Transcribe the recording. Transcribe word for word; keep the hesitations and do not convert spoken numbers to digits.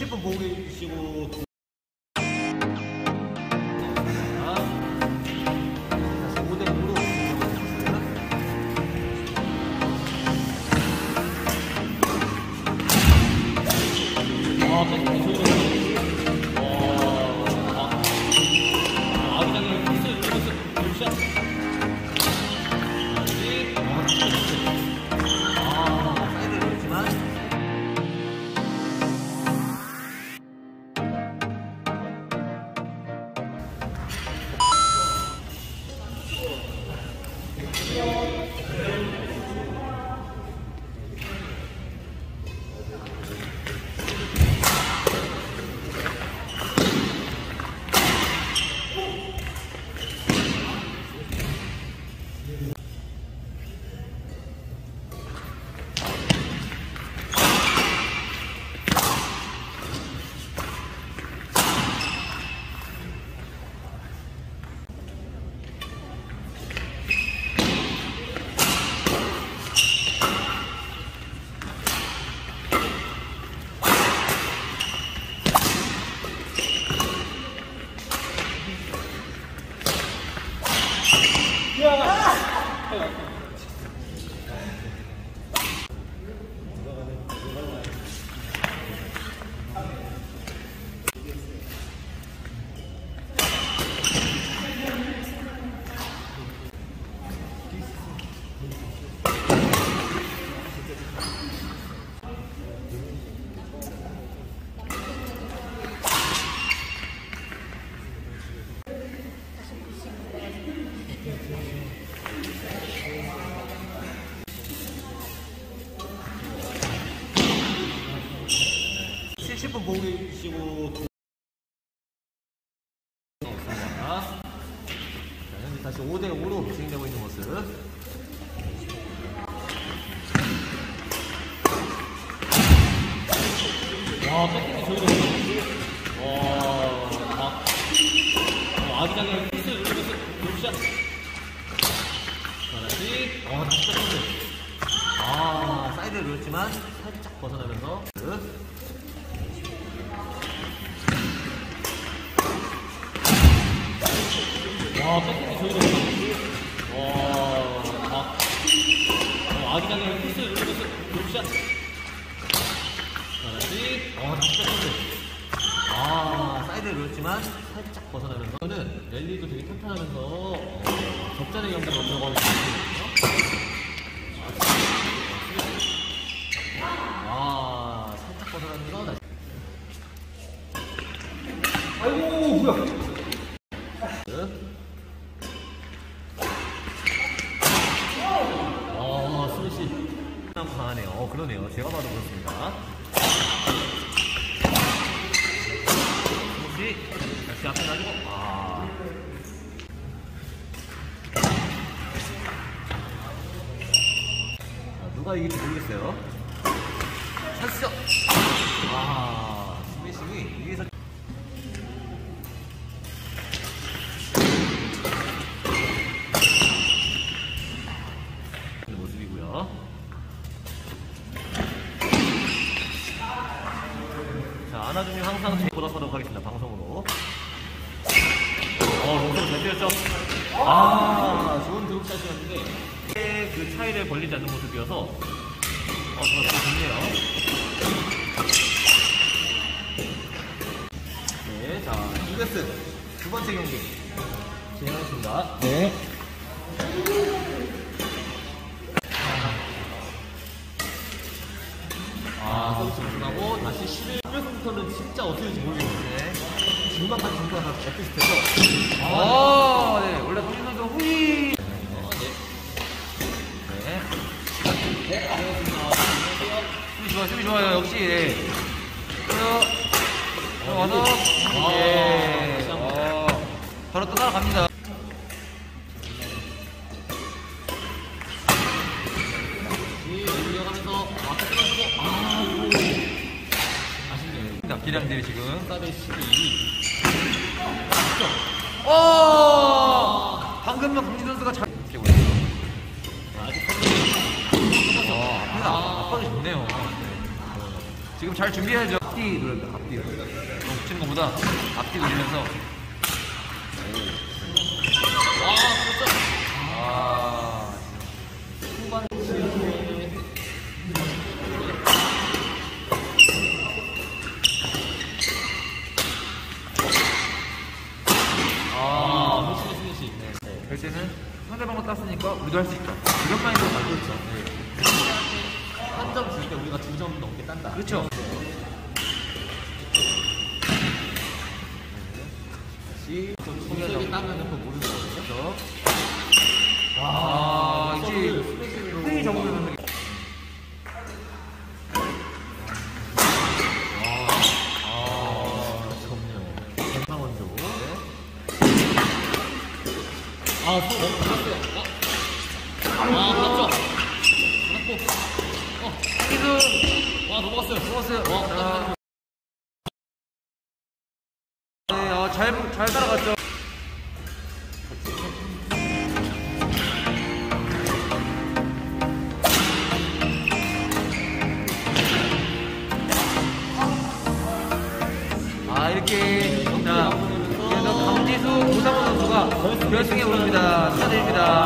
칠 분 보고 계시고 칠 분 보고 계시고 자, 현재 다시 오 대 오로 진행되고 있는 모습. 와, 백팀이 저기로 와, 막 아기자기하게 피스를 누르면서 굿샷. 자, 다시 어, 다시 백팀. 아, 사이드를 누렸지만 살짝 벗어나면서 와, 백팀이 저기로 와, 막 어, 아기자기하게 피스를 누르면서 굿샷. 자, 다시 어, 다시 백팀. 아, 사이드를 누렸지만 살짝 벗어나면서 이거는 랠리도 되게 탄탄하면서 어, 접전의 경기를 얻어가고 있거든요. 아, 살짝 벗어나면서 다시. 아이고, 뭐야. 어, 스매시 강하네요. 어, 그러네요. 제가 봐도 그렇습니다. 스매시 다시 앞에 놔주고, 아. 자, 누가 이길지 모르겠어요. 찬스죠? 아, 스매싱이 위에서 모습이고요. 자, 안아주면 항상 보답하도록 하겠습니다. 방송으로. 어, 롱선 잘 때렸죠? 아, 좋은 드롭샷이었는데 그 차이를 벌리지 않는 모습이어서 어, 정말 좋네요. 네, 자, 이글스 두 번째 경기 진행하겠습니다. 네. 아, 서비스 우승하고 다시 십일 분부터는 진짜 어떻게 될지 모르겠는데 중반까지 정도가 다 엇비슷해서 아, 네. 원래 성진 선수 후위. 어, 네. 네. 네, 안녕하세요. 수비 좋아요, 수비 좋아요. 역시. 네. 그래서 와서 아, 예. 어, 바로 또 따라갑니다. 이어가면서 앞에 끊어주고 아, 이거 아쉽네요. 기량들이 지금. 사대 십이. 오! 방금만 강진 선수가 잘 뛰고 있어요. 아직 아, 앞에가 앞바지 좋네요. 지금 잘 준비해야죠. 앞뒤 누릅니다. 앞뒤. 너무 붙이는 것보다 앞뒤 누르면서. 아, 그렇죠. 아. 후반 아, 스매시 스매시. 네. 될 때는 상대방도 땄으니까 우리도 할 수 있다. 이런 마인드로 가죠. 그렇죠. 한 점 줄 때 우리가 두 점 넘게 딴다. 그렇죠. 다시 동시에 따면은 그거 모르는 거거든요. 아, 이제 스매시로 흔히 적으면 아, 좋네요. 건강원조. 아, 또 너무 잘했어요. 아, 아, 맞죠? 맞고. 어, 이승 와, 넘어갔어요. 넘었어요. 와, 자, 네, 어, 잘, 잘 따라갔죠. 아, 이렇게, 자, 그래서 강지수, 고상원 선수가 결승에 오릅니다. 축하드립니다.